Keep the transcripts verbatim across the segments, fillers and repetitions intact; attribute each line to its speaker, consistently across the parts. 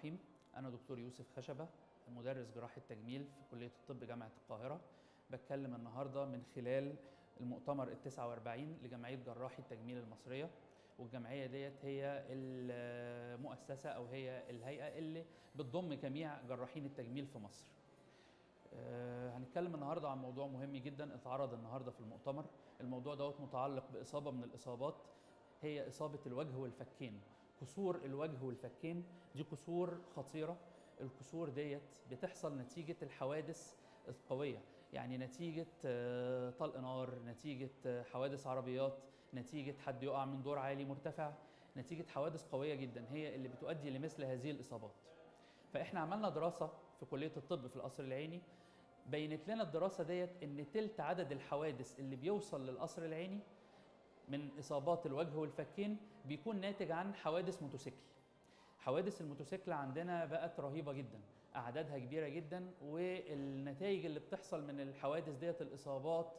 Speaker 1: الرحيم. أنا دكتور يوسف خشبة، مدرس جراحة تجميل في كلية الطب جامعة القاهرة. بتكلم النهاردة من خلال المؤتمر التاسع والأربعين لجمعية جراحي التجميل المصرية، والجمعية ديت هي المؤسسة أو هي الهيئة اللي بتضم جميع جراحين التجميل في مصر. أه هنتكلم النهارده عن موضوع مهم جدا اتعرض النهارده في المؤتمر. الموضوع دوت متعلق بإصابة من الإصابات، هي إصابة الوجه والفكين. كسور الوجه والفكين دي كسور خطيرة. الكسور ديت بتحصل نتيجة الحوادث القوية، يعني نتيجة طلق نار، نتيجة حوادث عربيات، نتيجة حد يقع من دور عالي مرتفع، نتيجة حوادث قوية جدا هي اللي بتؤدي لمثل هذه الإصابات. فإحنا عملنا دراسة في كلية الطب في القصر العيني، بينت لنا الدراسة ديت إن تلت عدد الحوادث اللي بيوصل للقصر العيني من إصابات الوجه والفكين بيكون ناتج عن حوادث موتوسيكل. حوادث الموتوسيكل عندنا بقت رهيبة جدا، أعدادها كبيرة جدا، والنتائج اللي بتحصل من الحوادث ديت الإصابات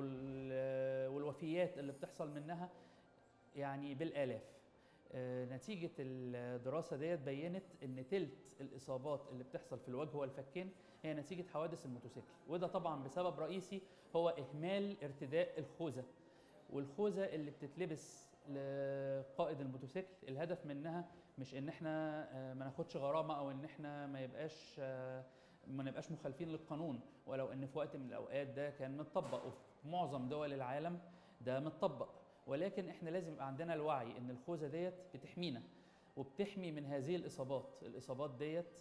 Speaker 1: والوفيات اللي بتحصل منها يعني بالآلاف. نتيجة الدراسة ديت بينت إن تلت الإصابات اللي بتحصل في الوجه والفكين هي نتيجة حوادث الموتوسيكل، وده طبعا بسبب رئيسي هو إهمال ارتداء الخوذة. والخوذة اللي بتتلبس لقائد الموتوسيكل الهدف منها مش ان احنا ما ناخدش غرامه او ان احنا ما يبقاش ما نبقاش مخالفين للقانون، ولو ان في وقت من الاوقات ده كان متطبق وفي معظم دول العالم ده متطبق، ولكن احنا لازم يبقى عندنا الوعي ان الخوذه ديت بتحمينا وبتحمي من هذه الاصابات. الاصابات ديت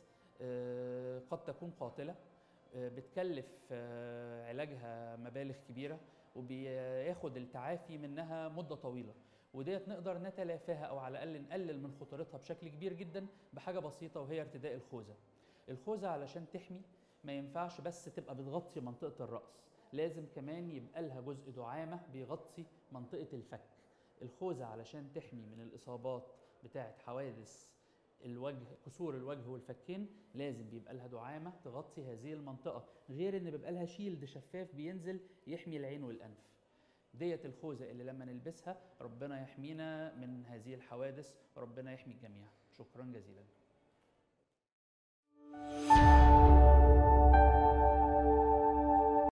Speaker 1: قد تكون قاتله، بتكلف علاجها مبالغ كبيره، وبياخد التعافي منها مده طويله، وديت نقدر نتلافاها او على الاقل نقلل من خطورتها بشكل كبير جدا بحاجه بسيطه وهي ارتداء الخوذه. الخوذه علشان تحمي ما ينفعش بس تبقى بتغطي منطقه الراس، لازم كمان يبقى لها جزء دعامه بيغطي منطقه الفك. الخوذه علشان تحمي من الاصابات بتاعه حوادث الوجه، كسور الوجه والفكين، لازم بيبقى لها دعامه تغطي هذه المنطقه، غير ان بيبقى لها شيلد شفاف بينزل يحمي العين والانف. ديت الخوذه اللي لما نلبسها ربنا يحمينا من هذه الحوادث، وربنا يحمي الجميع. شكرا جزيلا.